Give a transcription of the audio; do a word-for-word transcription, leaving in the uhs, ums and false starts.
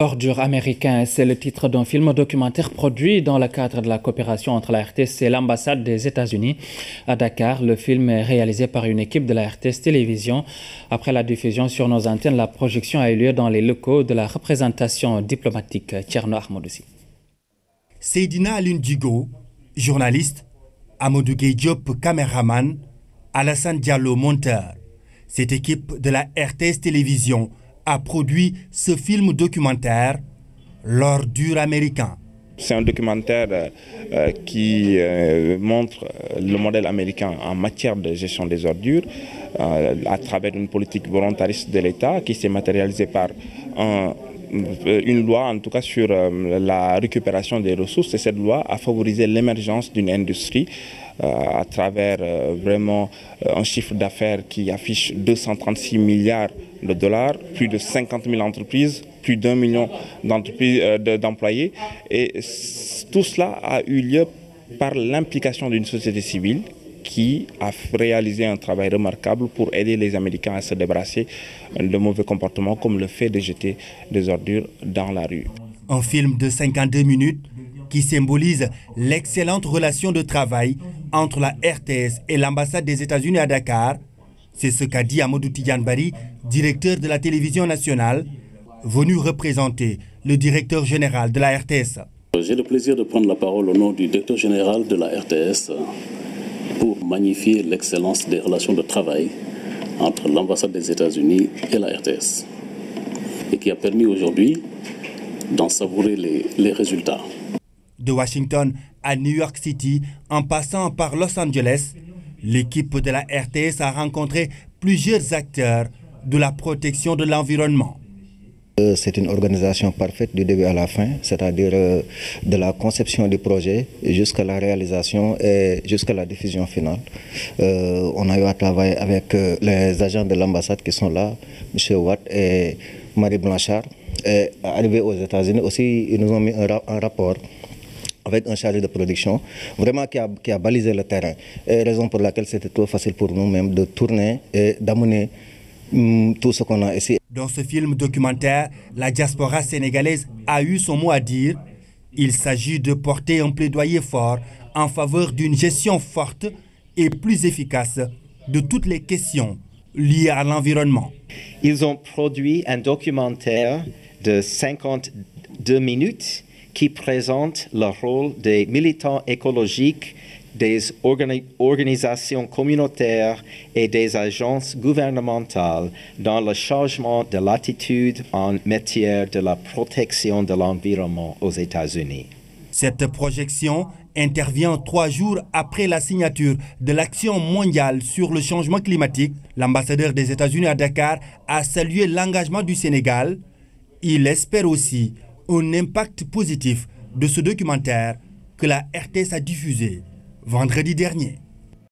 Ordure américain, c'est le titre d'un film documentaire produit dans le cadre de la coopération entre la R T S et l'ambassade des États-Unis à Dakar. Le film est réalisé par une équipe de la R T S Télévision. Après la diffusion sur nos antennes, la projection a eu lieu dans les locaux de la représentation diplomatique. Thierno Ahmadoussi. Seydina Alioune Djigo, journaliste, Amadou Gueye Diop, caméraman, Alassane Diallo, monteur. Cette équipe de la R T S Télévision a produit ce film documentaire, L'ordure américain. C'est un documentaire euh, qui euh, montre le modèle américain en matière de gestion des ordures euh, à travers une politique volontariste de l'État qui s'est matérialisée par un, une loi, en tout cas sur euh, la récupération des ressources. Et cette loi a favorisé l'émergence d'une industrie euh, à travers euh, vraiment euh, un chiffre d'affaires qui affiche deux cent trente-six milliards de dollars, plus de cinquante mille entreprises, plus d'un million d'entreprises, euh, d'employés. Et tout cela a eu lieu par l'implication d'une société civile qui a réalisé un travail remarquable pour aider les Américains à se débarrasser de mauvais comportements comme le fait de jeter des ordures dans la rue. Un film de cinquante-deux minutes qui symbolise l'excellente relation de travail entre la R T S et l'ambassade des États-Unis à Dakar. C'est ce qu'a dit Amadou Tidiane Bari, directeur de la télévision nationale, venu représenter le directeur général de la R T S. J'ai le plaisir de prendre la parole au nom du directeur général de la R T S pour magnifier l'excellence des relations de travail entre l'ambassade des États-Unis et la R T S et qui a permis aujourd'hui d'en savourer les, les résultats. De Washington à New York City, en passant par Los Angeles, l'équipe de la R T S a rencontré plusieurs acteurs de la protection de l'environnement. C'est une organisation parfaite du début à la fin, c'est-à-dire euh, de la conception du projet jusqu'à la réalisation et jusqu'à la diffusion finale. Euh, on a eu à travailler avec euh, les agents de l'ambassade qui sont là, M. Watt et Marie Blanchard. Et arrivés aux États-Unis aussi, ils nous ont mis un, ra un rapport avec un chargé de production, vraiment qui a, qui a balisé le terrain. Et raison pour laquelle c'était trop facile pour nous-mêmes de tourner et d'amener hum, tout ce qu'on a ici. Dans ce film documentaire, la diaspora sénégalaise a eu son mot à dire. Il s'agit de porter un plaidoyer fort en faveur d'une gestion forte et plus efficace de toutes les questions liées à l'environnement. Ils ont produit un documentaire de cinquante-deux minutes qui présente le rôle des militants écologiques, des organi organisations communautaires et des agences gouvernementales dans le changement de l'attitude en matière de la protection de l'environnement aux États-Unis. Cette projection intervient trois jours après la signature de l'Action mondiale sur le changement climatique. L'ambassadeur des États-Unis à Dakar a salué l'engagement du Sénégal. Il espère aussi un impact positif de ce documentaire que la R T S a diffusé vendredi dernier.